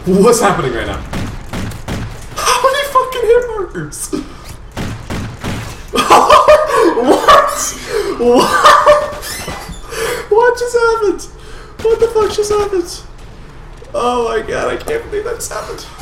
What's happening right now? How many fucking hit markers? What? What? What just happened? What the fuck just happened? Oh my god, I can't believe that just happened.